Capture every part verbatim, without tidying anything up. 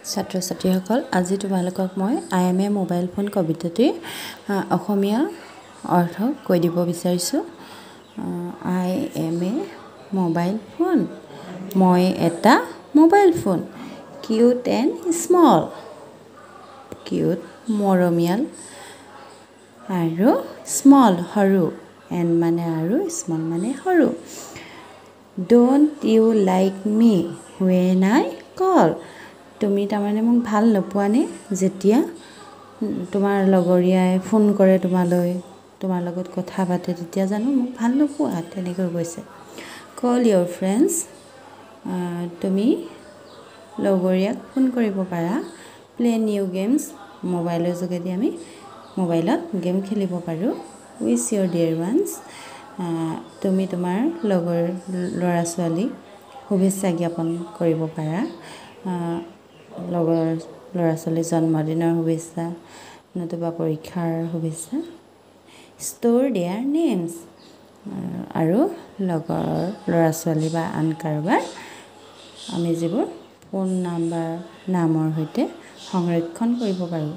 ছাত্ৰ ছাত্ৰীসকল আজি তোমালোকক মই I am a mobile phone কবিতাটিৰ অসমীয়া অৰ্থ কৈ দিব বিচাৰিছোঁ। I am a mobile phone, মই এটা mobile phone, cute and small, cute মৰমীয়াল আৰু স্মল সৰু, এণ্ড মানে আৰু স্মল মানে সৰু। Don't you like me when I call, তুমি তাৰমানে মোক ভাল নোপোৱানে যেতিয়া তোমাৰ লগৰীয়াই ফোন কৰে তোমালৈ, তোমাৰ লগত কথা পাতে, তেতিয়া জানো মোক ভাল নোপোৱা, তেনেকৈ কৈছে। কল ইয়'ৰ ফ্ৰেণ্ডছ, তুমি লগৰীয়াক ফোন কৰিব পাৰা। প্লে নিউ গেমছ, মোবাইলৰ যোগেদি আমি মোবাইলত গেম খেলিব পাৰোঁ। উইচ ইয়'ৰ ডিয়াৰ ওৱানছ, তুমি তোমাৰ লগৰ ল'ৰা ছোৱালীক শুভেচ্ছা জ্ঞাপন কৰিব পাৰা। লগৰ ল'ৰা ছোৱালীৰ জন্মদিনৰ শুভেচ্ছা, নতুবা পৰীক্ষাৰ শুভেচ্ছা। ষ্ট'ৰ দেয়াৰ নেমছ, আৰু লগৰ ল'ৰা ছোৱালী বা আন কাৰোবাৰ আমি যিবোৰ ফোন নাম্বাৰ নামৰ সৈতে সংৰক্ষণ কৰিব পাৰোঁ।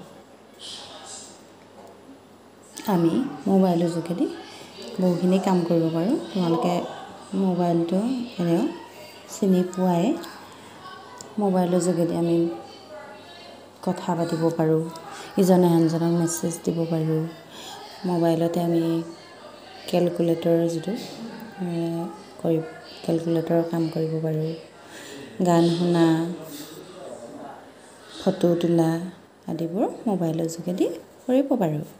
আমি মোবাইলৰ যোগেদি বহুখিনি কাম কৰিব পাৰোঁ। তোমালোকে মোবাইলটো এনেও চিনি পোৱাই। মোবাইলৰ যোগেদি আমি কথা পাতিব পাৰোঁ, ইজনে আনজনক মেছেজ দিব পাৰোঁ। মোবাইলতে আমি কেলকুলেটৰ যিটো কৰি কেলকুলেটৰৰ কাম কৰিব পাৰোঁ। গান শুনা, ফটো তোলা আদিবোৰ মোবাইলৰ যোগেদি কৰিব পাৰোঁ।